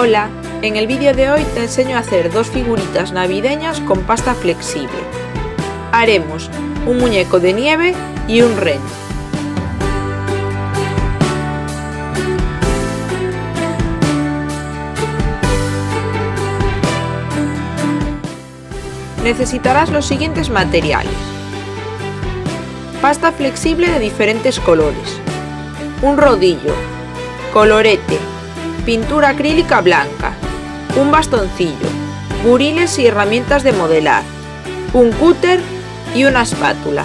Hola, en el vídeo de hoy te enseño a hacer dos figuritas navideñas con pasta flexible. Haremos un muñeco de nieve y un reno. Necesitarás los siguientes materiales: pasta flexible de diferentes colores, un rodillo, colorete, pintura acrílica blanca, un bastoncillo, buriles y herramientas de modelar, un cúter y una espátula.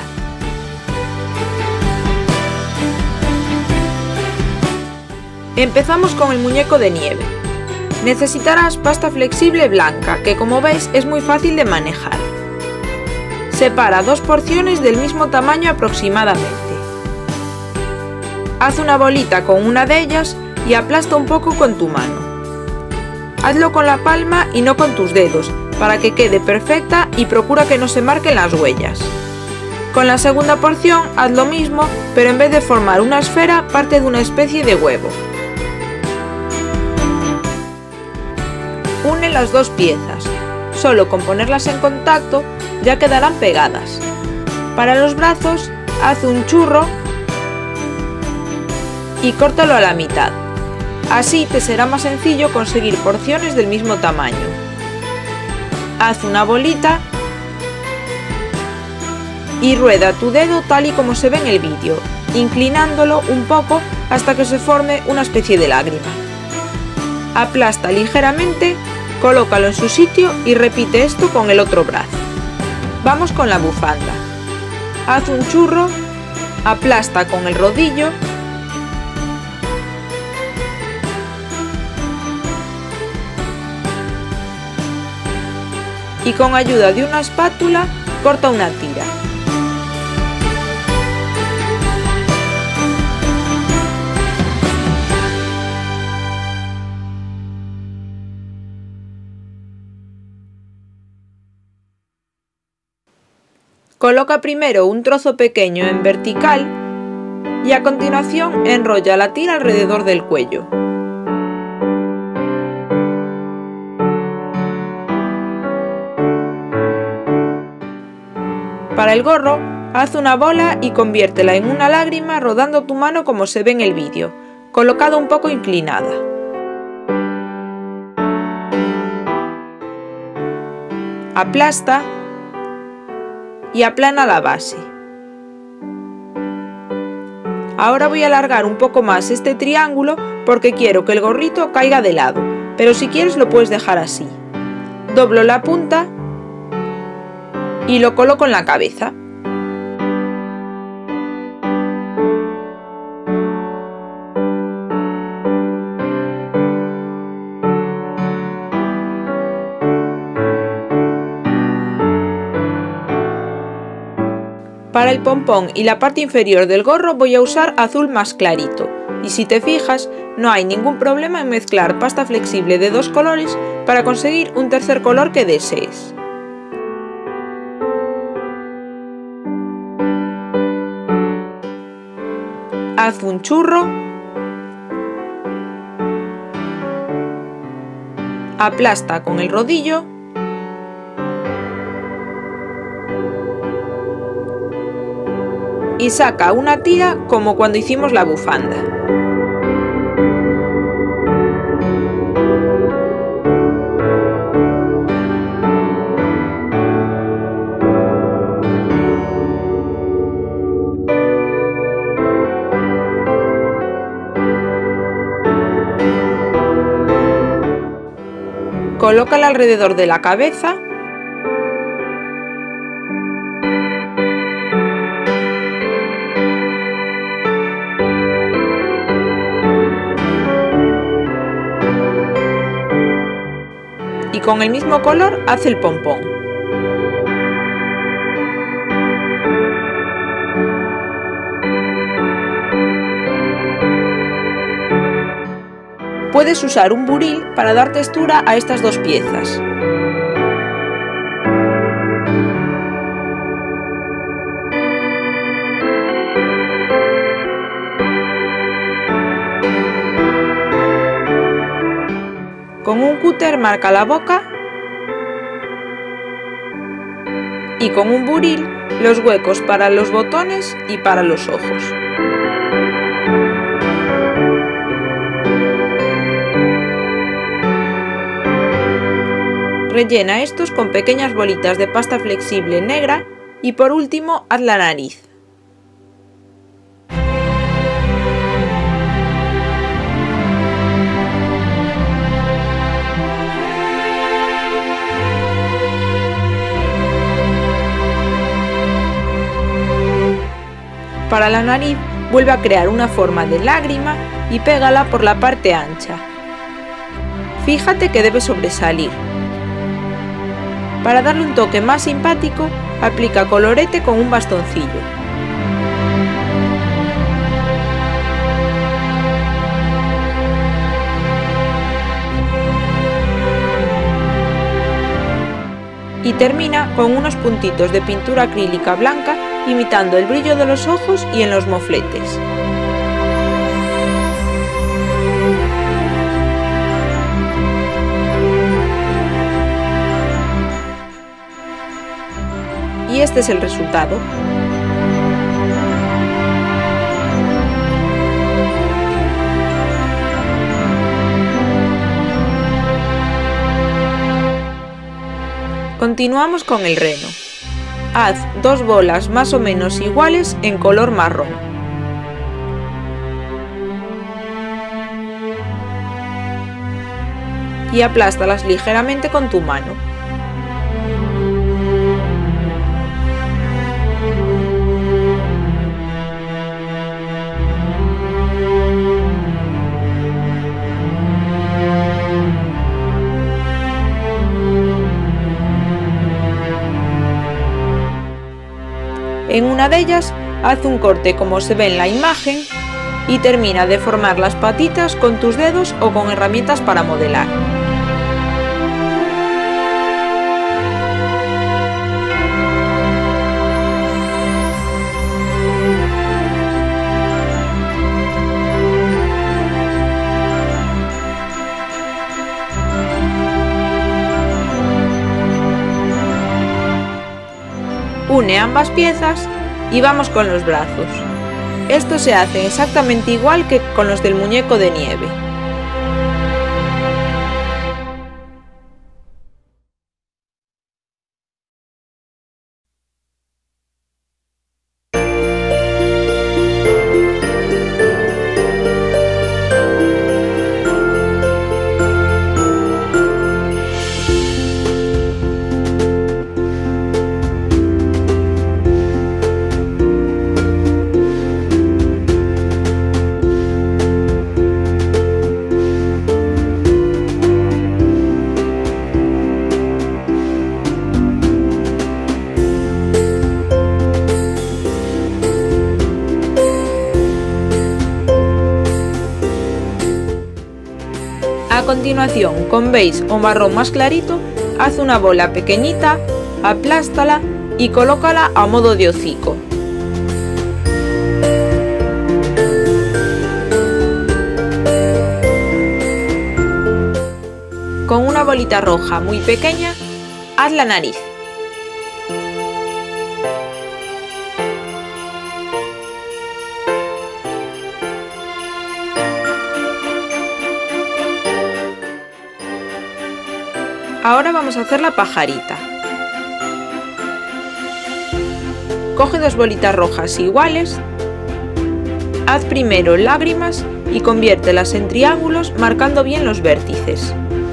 Empezamos con el muñeco de nieve. Necesitarás pasta flexible blanca, que como veis es muy fácil de manejar. Separa dos porciones del mismo tamaño aproximadamente. Haz una bolita con una de ellas y aplasta un poco con tu mano. Hazlo con la palma y no con tus dedos, para que quede perfecta y procura que no se marquen las huellas. Con la segunda porción haz lo mismo, pero en vez de formar una esfera, parte de una especie de huevo. Une las dos piezas. Solo con ponerlas en contacto ya quedarán pegadas. Para los brazos, haz un churro y córtalo a la mitad. Así te será más sencillo conseguir porciones del mismo tamaño. Haz una bolita y rueda tu dedo tal y como se ve en el vídeo, inclinándolo un poco hasta que se forme una especie de lágrima. Aplasta ligeramente, colócalo en su sitio y repite esto con el otro brazo. Vamos con la bufanda. Haz un churro, aplasta con el rodillo y con ayuda de una espátula corta una tira. Coloca primero un trozo pequeño en vertical y a continuación enrolla la tira alrededor del cuello. Para el gorro, haz una bola y conviértela en una lágrima rodando tu mano como se ve en el vídeo, colocada un poco inclinada. Aplasta y aplana la base. Ahora voy a alargar un poco más este triángulo porque quiero que el gorrito caiga de lado, pero si quieres lo puedes dejar así. Doblo la punta y lo coloco en la cabeza. Para el pompón y la parte inferior del gorro voy a usar azul más clarito, y si te fijas no hay ningún problema en mezclar pasta flexible de dos colores para conseguir un tercer color que desees. Haz un churro, aplasta con el rodillo y saca una tira como cuando hicimos la bufanda. Colócala alrededor de la cabeza y con el mismo color haz el pompón. Puedes usar un buril para dar textura a estas dos piezas. un cúter marca la boca y con un buril los huecos para los botones y para los ojos. Rellena estos con pequeñas bolitas de pasta flexible negra y por último haz la nariz. Para la nariz, vuelve a crear una forma de lágrima y pégala por la parte ancha. Fíjate que debe sobresalir. Para darle un toque más simpático, aplica colorete con un bastoncillo. Y termina con unos puntitos de pintura acrílica blanca imitando el brillo de los ojos y en los mofletes. Y este es el resultado. Continuamos con el reno. Haz dos bolas más o menos iguales en color marrón. Y aplástalas ligeramente con tu mano. En una de ellas, haz un corte como se ve en la imagen y termina de formar las patitas con tus dedos o con herramientas para modelar. Une ambas piezas y vamos con los brazos. Estos se hacen exactamente igual que con los del muñeco de nieve. A continuación, con beige o marrón más clarito, haz una bola pequeñita, aplástala y colócala a modo de hocico. Con una bolita roja muy pequeña, haz la nariz. Ahora vamos a hacer la pajarita. Coge dos bolitas rojas iguales, haz primero lágrimas y conviértelas en triángulos marcando bien los vértices.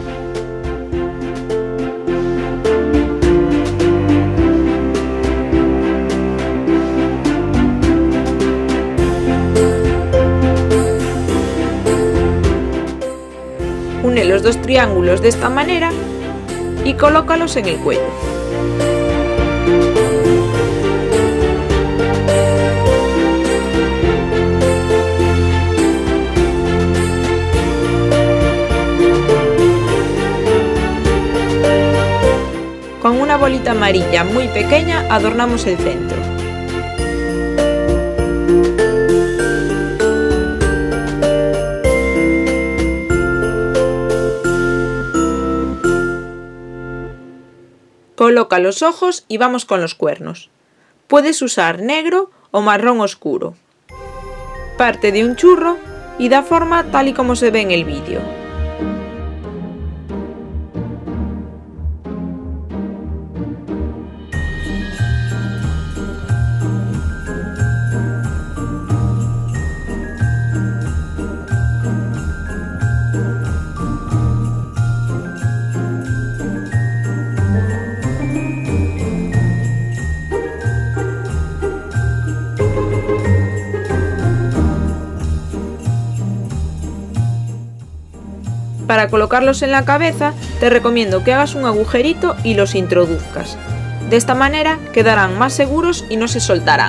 Une los dos triángulos de esta manera y colócalos en el cuello. Con una bolita amarilla muy pequeña adornamos el centro. Coloca los ojos y vamos con los cuernos. Puedes usar negro o marrón oscuro. Parte de un churro y da forma tal y como se ve en el vídeo. Para colocarlos en la cabeza, te recomiendo que hagas un agujerito y los introduzcas. De esta manera quedarán más seguros y no se soltarán.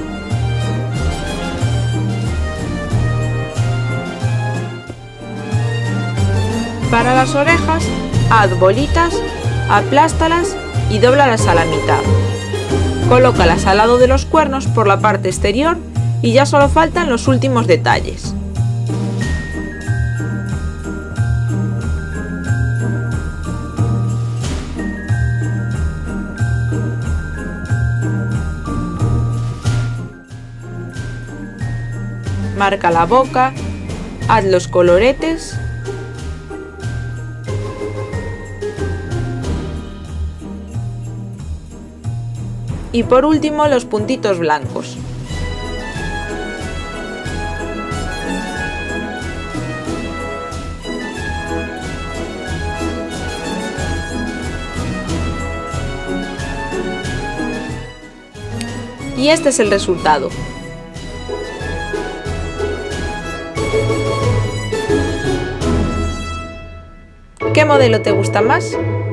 Para las orejas, haz bolitas, aplástalas y dóblalas a la mitad. Colócalas al lado de los cuernos por la parte exterior y ya solo faltan los últimos detalles. Marca la boca, haz los coloretes y por último los puntitos blancos. Y este es el resultado. ¿Qué modelo te gusta más?